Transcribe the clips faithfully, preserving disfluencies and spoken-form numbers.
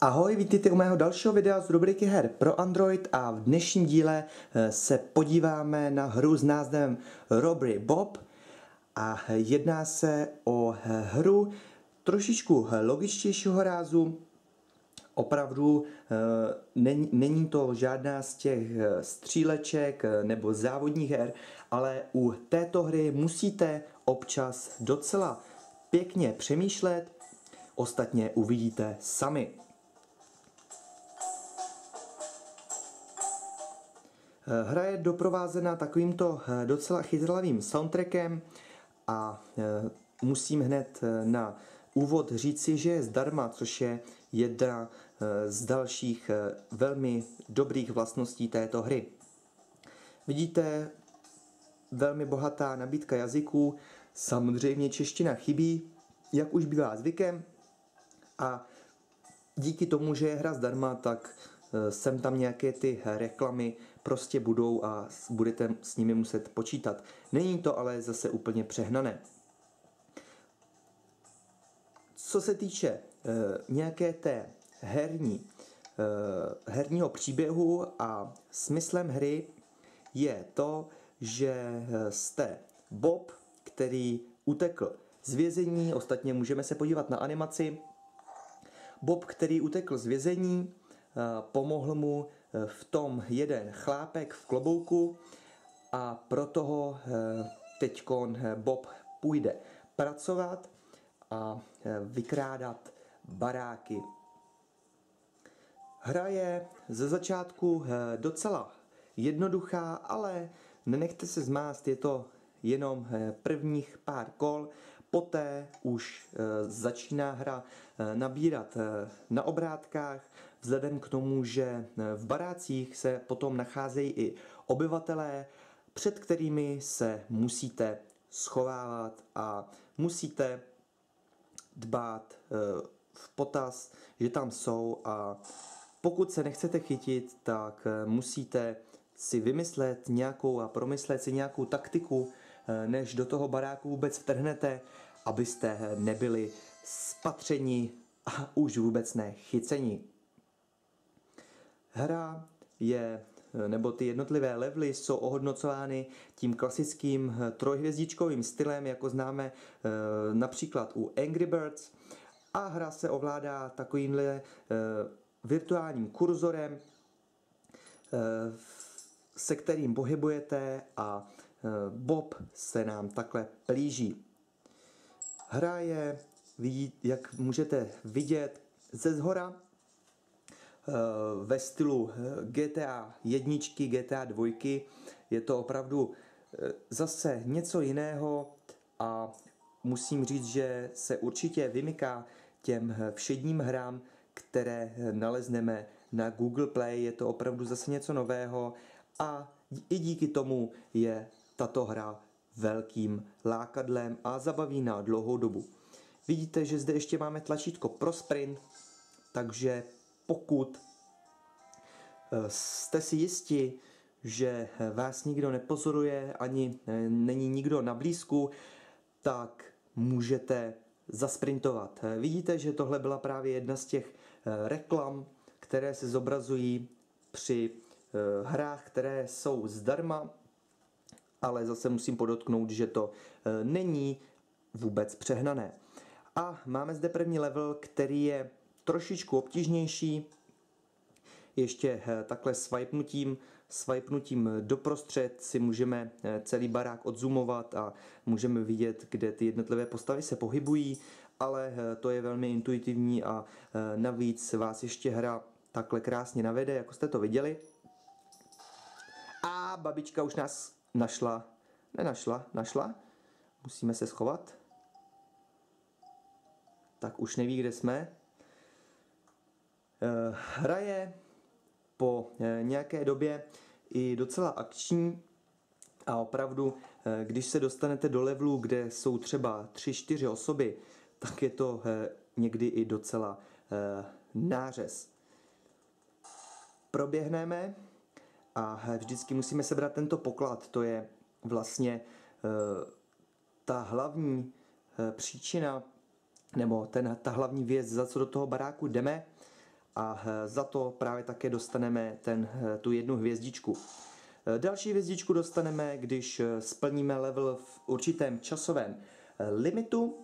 Ahoj, vítejte u mého dalšího videa z rubriky her pro Android a v dnešním díle se podíváme na hru s názvem Robbery Bob a jedná se o hru trošičku logičtějšího rázu. Opravdu není, není to žádná z těch stříleček nebo závodních her, ale u této hry musíte občas docela pěkně přemýšlet, ostatně uvidíte sami. Hra je doprovázena takovýmto docela chytlavým soundtrackem a musím hned na úvod říci, že je zdarma, což je jedna z dalších velmi dobrých vlastností této hry. Vidíte, velmi bohatá nabídka jazyků, samozřejmě čeština chybí, jak už bývá zvykem, a díky tomu, že je hra zdarma, tak sem tam nějaké ty reklamy prostě budou a budete s nimi muset počítat. Není to ale zase úplně přehnané. Co se týče e, nějaké té herní, e, herního příběhu a smyslem hry je to, že jste Bob, který utekl z vězení, ostatně můžeme se podívat na animaci. Bob, který utekl z vězení, pomohl mu v tom jeden chlápek v klobouku a proto ho teďkon Bob půjde pracovat a vykrádat baráky. Hra je ze začátku docela jednoduchá, ale nenechte se zmást, je to jenom prvních pár kol. Poté už začíná hra nabírat na obrátkách, vzhledem k tomu, že v barácích se potom nacházejí i obyvatelé, před kterými se musíte schovávat a musíte dbát v potaz, že tam jsou, a pokud se nechcete chytit, tak musíte si vymyslet nějakou a promyslet si nějakou taktiku, než do toho baráku vůbec vtrhnete, abyste nebyli spatřeni a už vůbec ne chyceni. Hra je, nebo ty jednotlivé levely jsou ohodnocovány tím klasickým trojhvězdičkovým stylem, jako známe například u Angry Birds, a hra se ovládá takovýmhle virtuálním kurzorem, se kterým pohybujete, a Bob se nám takhle plíží. Hra je, jak můžete vidět, ze zhora ve stylu G T A jedna, G T A dva. Je to opravdu zase něco jiného a musím říct, že se určitě vymyká těm všedním hrám, které nalezneme na Google Play. Je to opravdu zase něco nového a i díky tomu je tato hra velkým lákadlem a zabaví na dlouhou dobu. Vidíte, že zde ještě máme tlačítko pro sprint, takže pokud jste si jisti, že vás nikdo nepozoruje, ani není nikdo na blízku, tak můžete zasprintovat. Vidíte, že tohle byla právě jedna z těch reklam, které se zobrazují při hrách, které jsou zdarma, ale zase musím podotknout, že to není vůbec přehnané. A máme zde první level, který je trošičku obtížnější. Ještě takhle swipenutím, swipenutím doprostřed si můžeme celý barák odzoomovat a můžeme vidět, kde ty jednotlivé postavy se pohybují, ale to je velmi intuitivní a navíc vás ještě hra takhle krásně navede, jako jste to viděli. A babička už nás našla, nenašla, našla, musíme se schovat. Tak už neví, kde jsme. Hra je po nějaké době i docela akční a opravdu, když se dostanete do levelu, kde jsou třeba tři čtyři osoby, tak je to někdy i docela nářez. Proběhneme a vždycky musíme sebrat tento poklad. To je vlastně ta hlavní příčina, nebo ten, ta hlavní věc, za co do toho baráku jdeme. a za to právě také dostaneme ten, tu jednu hvězdičku. Další hvězdičku dostaneme, když splníme level v určitém časovém limitu.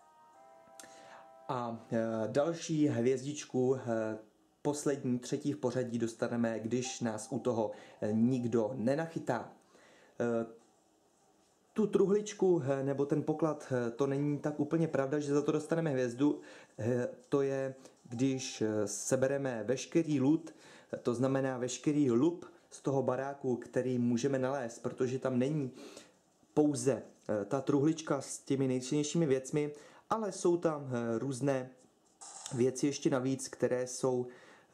A další hvězdičku, poslední, třetí v pořadí, dostaneme, když nás u toho nikdo nenachytá. Tu truhličku nebo ten poklad, to není tak úplně pravda, že za to dostaneme hvězdu. To je, když sebereme veškerý loot, to znamená veškerý loop z toho baráku, který můžeme nalézt, protože tam není pouze ta truhlička s těmi nejcennějšími věcmi, ale jsou tam různé věci ještě navíc, které jsou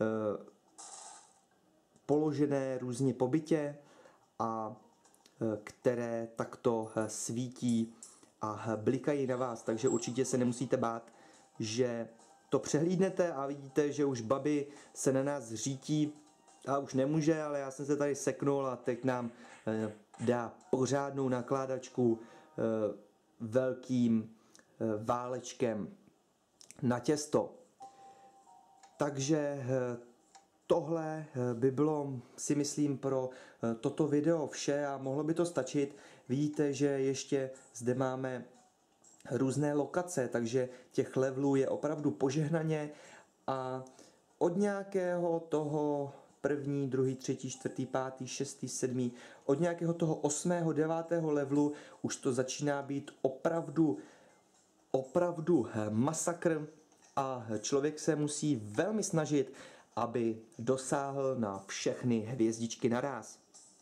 položené různě po bytě a které takto svítí a blikají na vás, takže určitě se nemusíte bát, že to přehlídnete a vidíte, že už babi se na nás řítí a už nemůže, ale já jsem se tady seknul a teď nám dá pořádnou nakládačku velkým válečkem na těsto. Takže tohle by bylo, si myslím, pro toto video vše a mohlo by to stačit. Vidíte, že ještě zde máme různé lokace, takže těch levelů je opravdu požehnaně a od nějakého toho první, druhý, třetí, čtvrtý, pátý, šestý, sedmý, od nějakého toho osmého, devátého levelu už to začíná být opravdu, opravdu masakr a člověk se musí velmi snažit, aby dosáhl na všechny hvězdičky naráz.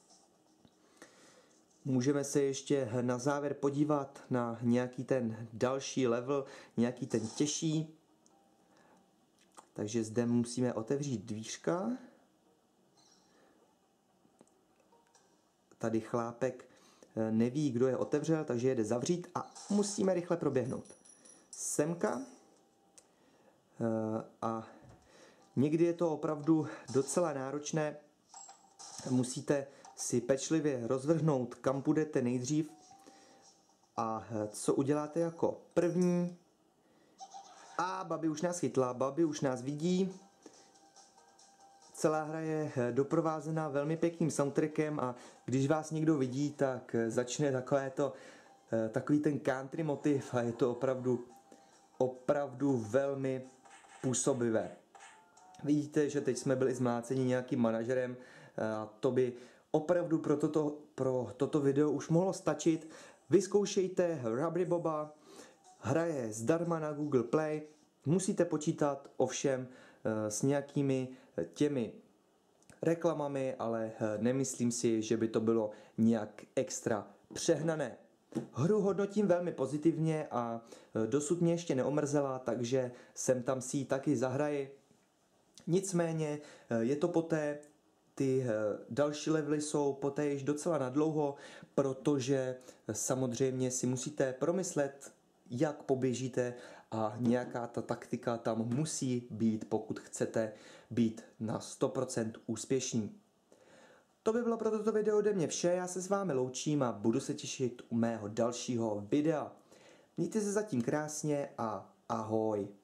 Můžeme se ještě na závěr podívat na nějaký ten další level, nějaký ten těžší. Takže zde musíme otevřít dvířka. Tady chlápek neví, kdo je otevřel, takže jede zavřít a musíme rychle proběhnout. Semka. A někdy je to opravdu docela náročné. Musíte si pečlivě rozvrhnout, kam půjdete nejdřív a co uděláte jako první. A babi už nás chytla, babi už nás vidí. Celá hra je doprovázená velmi pěkným soundtrackem a když vás někdo vidí, tak začne takové to, takový ten country motiv a je to opravdu, opravdu velmi působivé. Vidíte, že teď jsme byli zmláceni nějakým manažerem a to by opravdu pro toto, pro toto video už mohlo stačit. Vyzkoušejte Rubbery Boba, hra je zdarma na Google Play, musíte počítat ovšem s nějakými těmi reklamami, ale nemyslím si, že by to bylo nějak extra přehnané. Hru hodnotím velmi pozitivně a dosud mě ještě neomrzela, takže sem tam si ji taky zahraji. Nicméně je to poté, ty další levely jsou poté již docela nadlouho, protože samozřejmě si musíte promyslet, jak poběžíte a nějaká ta taktika tam musí být, pokud chcete být na sto procent úspěšní. To by bylo pro toto video ode mě vše, já se s vámi loučím a budu se těšit u mého dalšího videa. Mějte se zatím krásně a ahoj.